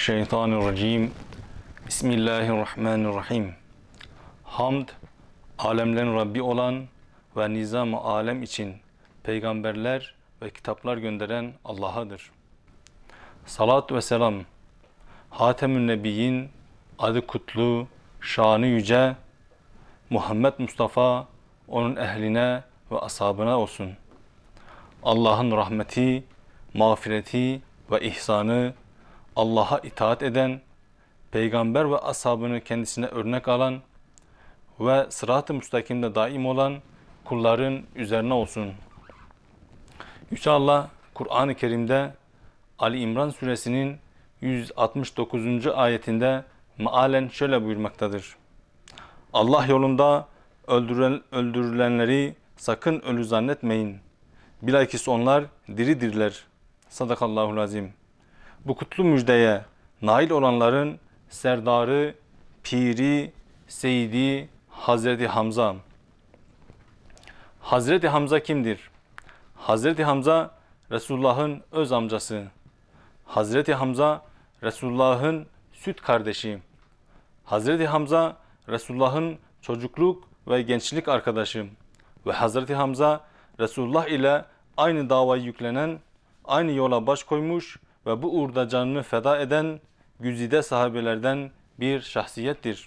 Mineşşeytanirracim. Bismillahirrahmanirrahim. Hamd, alemlerin Rabbi olan ve nizam-ı alem için peygamberler ve kitaplar gönderen Allah'adır. Salat ve selam, Hatemün Nebiyyin, adı kutlu, şanı yüce, Muhammed Mustafa, onun ehline ve ashabına olsun. Allah'ın rahmeti, mağfireti ve ihsanı, Allah'a itaat eden, peygamber ve ashabını kendisine örnek alan ve sırat-ı müstakimde daim olan kulların üzerine olsun. Yüce Allah, Kur'an-ı Kerim'de Ali İmran suresinin 169. ayetinde mealen şöyle buyurmaktadır. Allah yolunda öldürülenleri sakın ölü zannetmeyin. Bilakis onlar diridirler. Sadakallahul azim. Bu kutlu müjdeye nail olanların serdarı, piri, seyidi Hazreti Hamza. Hazreti Hamza kimdir? Hazreti Hamza Resulullah'ın öz amcası. Hazreti Hamza Resulullah'ın süt kardeşi. Hazreti Hamza Resulullah'ın çocukluk ve gençlik arkadaşı. Ve Hazreti Hamza Resulullah ile aynı davayı yüklenen, aynı yola baş koymuş ve bu uğurda canını feda eden güzide sahabelerden bir şahsiyettir.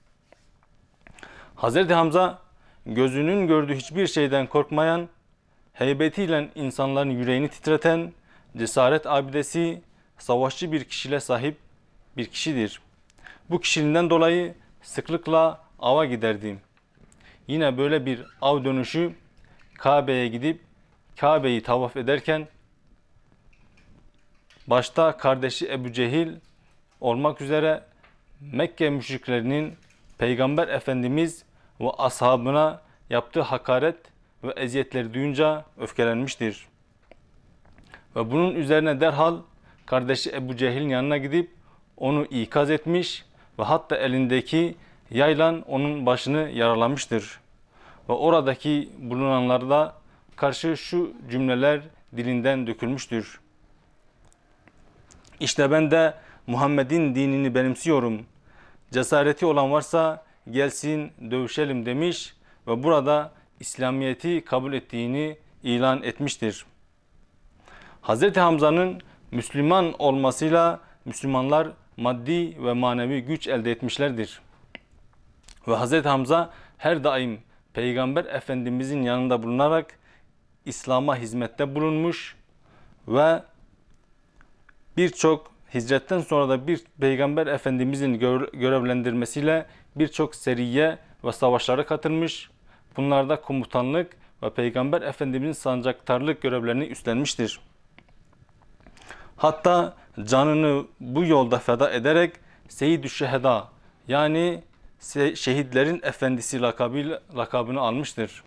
Hazreti Hamza gözünün gördüğü hiçbir şeyden korkmayan, heybetiyle insanların yüreğini titreten, cesaret abidesi, savaşçı bir kişiliğe sahip bir kişidir. Bu kişiliğinden dolayı sıklıkla ava giderdi. Yine böyle bir av dönüşü Kabe'ye gidip Kabe'yi tavaf ederken başta kardeşi Ebu Cehil olmak üzere Mekke müşriklerinin Peygamber Efendimiz ve ashabına yaptığı hakaret ve eziyetleri duyunca öfkelenmiştir. Ve bunun üzerine derhal kardeşi Ebu Cehil'in yanına gidip onu ikaz etmiş ve hatta elindeki yayla onun başını yaralamıştır. Ve oradaki bulunanlarda karşı şu cümleler dilinden dökülmüştür. İşte ben de Muhammed'in dinini benimsiyorum. Cesareti olan varsa gelsin dövüşelim demiş ve burada İslamiyet'i kabul ettiğini ilan etmiştir. Hazreti Hamza'nın Müslüman olmasıyla Müslümanlar maddi ve manevi güç elde etmişlerdir. Ve Hazreti Hamza her daim Peygamber Efendimizin yanında bulunarak İslam'a hizmette bulunmuş ve birçok hicretten sonra da bir Peygamber Efendimizin görevlendirmesiyle birçok seriye ve savaşlara katılmış. Bunlarda komutanlık ve Peygamber Efendimizin sancaktarlık görevlerini üstlenmiştir. Hatta canını bu yolda feda ederek Seyyid-ü Şeheda yani şehitlerin efendisi lakabını almıştır.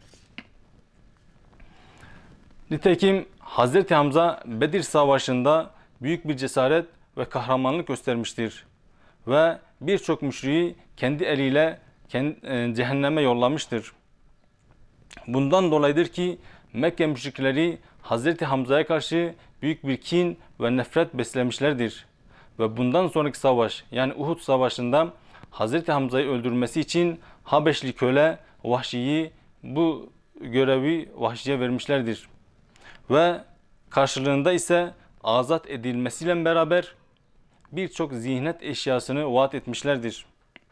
Nitekim Hazreti Hamza Bedir Savaşı'nda büyük bir cesaret ve kahramanlık göstermiştir. Ve birçok müşriği kendi eliyle cehenneme yollamıştır. Bundan dolayıdır ki Mekke müşrikleri Hazreti Hamza'ya karşı büyük bir kin ve nefret beslemişlerdir. Ve bundan sonraki savaş yani Uhud Savaşı'nda Hazreti Hamza'yı öldürmesi için Habeşli köle Vahşi'yi bu görevi Vahşi'ye vermişlerdir. Ve karşılığında ise azat edilmesiyle beraber birçok ziynet eşyasını vaat etmişlerdir.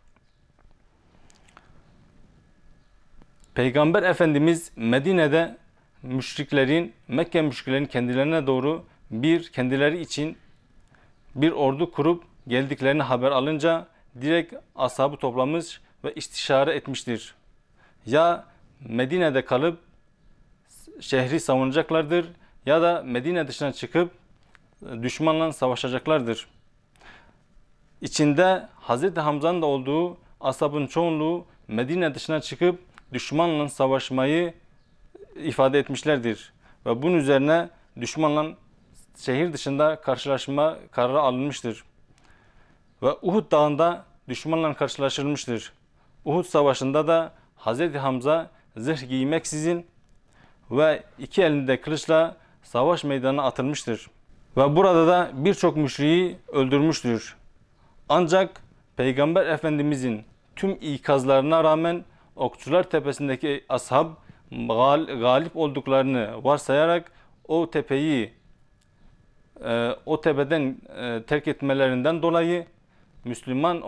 Peygamber Efendimiz Medine'de Mekke müşriklerin kendilerine doğru kendileri için bir ordu kurup geldiklerini haber alınca direkt ashabı toplamış ve istişare etmiştir. Ya Medine'de kalıp şehri savunacaklardır ya da Medine dışına çıkıp düşmanla savaşacaklardır. İçinde Hazreti Hamza'nın da olduğu ashabın çoğunluğu Medine dışına çıkıp düşmanla savaşmayı ifade etmişlerdir. Ve bunun üzerine düşmanla şehir dışında karşılaşma kararı alınmıştır. Ve Uhud Dağı'nda düşmanla karşılaşılmıştır. Uhud Savaşı'nda da Hazreti Hamza zırh giymeksizin ve iki elinde kılıçla savaş meydanına atılmıştır. Ve burada da birçok müşriği öldürmüştür. Ancak Peygamber Efendimizin tüm ikazlarına rağmen Okçular Tepesi'ndeki ashab galip olduklarını varsayarak o tepeden terk etmelerinden dolayı Müslüman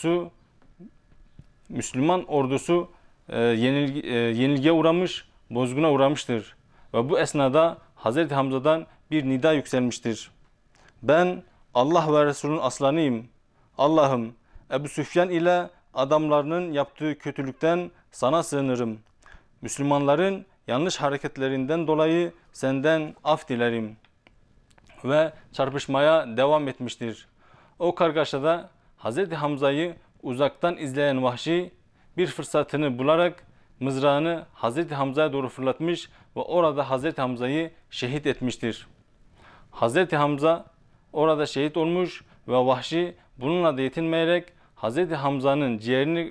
ordusu yenilgiye uğramış, bozguna uğramıştır. Ve bu esnada Hazreti Hamza'dan bir nida yükselmiştir. Ben Allah ve Resulünün aslanıyım. Allah'ım, Ebu Süfyan ile adamlarının yaptığı kötülükten sana sığınırım. Müslümanların yanlış hareketlerinden dolayı senden af dilerim. Ve çarpışmaya devam etmiştir. O kargaşada Hazreti Hamza'yı uzaktan izleyen Vahşi bir fırsatını bularak mızrağını Hazreti Hamza'ya doğru fırlatmış ve orada Hazreti Hamza'yı şehit etmiştir. Hazreti Hamza orada şehit olmuş ve Vahşi bununla da yetinmeyerek Hazreti Hamza'nın ciğerini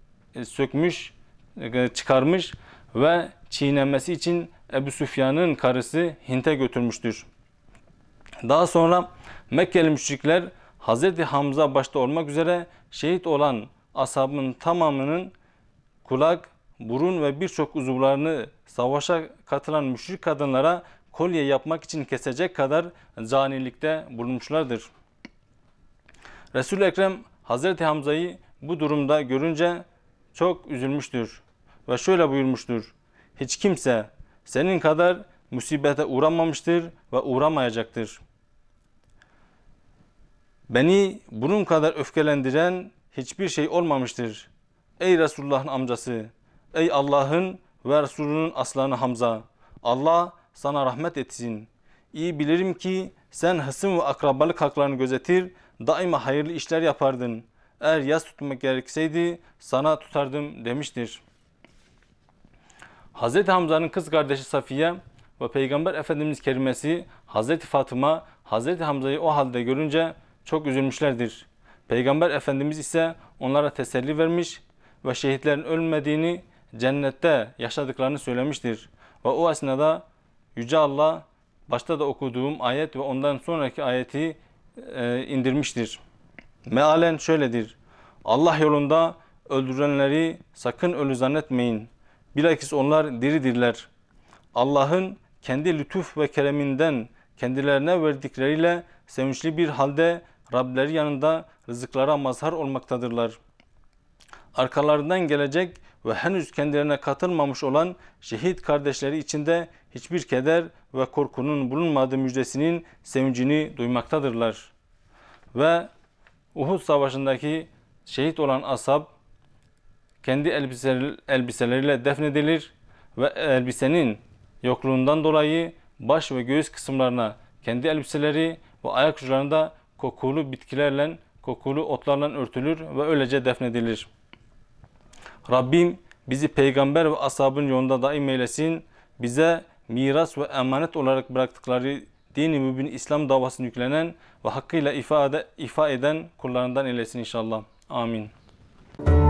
çıkarmış ve çiğnenmesi için Ebu Süfyan'ın karısı Hint'e götürmüştür. Daha sonra Mekkeli müşrikler Hazreti Hamza başta olmak üzere şehit olan ashabın tamamının kulak, burun ve birçok uzuvlarını savaşa katılan müşrik kadınlara kolye yapmak için kesecek kadar canilikte bulunmuşlardır. Resul-i Ekrem Hazreti Hamza'yı bu durumda görünce çok üzülmüştür ve şöyle buyurmuştur: hiç kimse senin kadar musibete uğramamıştır ve uğramayacaktır. Beni bunun kadar öfkelendiren hiçbir şey olmamıştır. Ey Resulullah'ın amcası, ey Allah'ın ve Resulünün aslanı Hamza, Allah sana rahmet etsin. İyi bilirim ki sen hısım ve akrabalık haklarını gözetir, daima hayırlı işler yapardın. Eğer yas tutmak gerekseydi sana tutardım demiştir. Hazreti Hamza'nın kız kardeşi Safiye ve Peygamber Efendimiz kerimesi Hazreti Fatıma Hazreti Hamza'yı o halde görünce çok üzülmüşlerdir. Peygamber Efendimiz ise onlara teselli vermiş ve şehitlerin ölmediğini, cennette yaşadıklarını söylemiştir. Ve o esnada Yüce Allah başta da okuduğum ayet ve ondan sonraki ayeti indirmiştir. Mealen şöyledir: Allah yolunda öldürenleri sakın ölü zannetmeyin. Bilakis onlar diridirler. Allah'ın kendi lütuf ve kereminden kendilerine verdikleriyle sevinçli bir halde Rableri yanında rızıklara mazhar olmaktadırlar. Arkalarından gelecek ve henüz kendilerine katılmamış olan şehit kardeşleri içinde hiçbir keder ve korkunun bulunmadığı müjdesinin sevincini duymaktadırlar. Ve Uhud Savaşı'ndaki şehit olan ashab kendi elbiseleriyle defnedilir ve elbisenin yokluğundan dolayı baş ve göğüs kısımlarına kendi elbiseleri ve ayak uçlarında kokulu bitkilerle, kokulu otlarla örtülür ve öylece defnedilir. Rabbim bizi peygamber ve ashabın yolunda daim eylesin. Bize miras ve emanet olarak bıraktıkları dini mübin İslam davasını yüklenen ve hakkıyla ifa eden kullarından eylesin inşallah. Amin.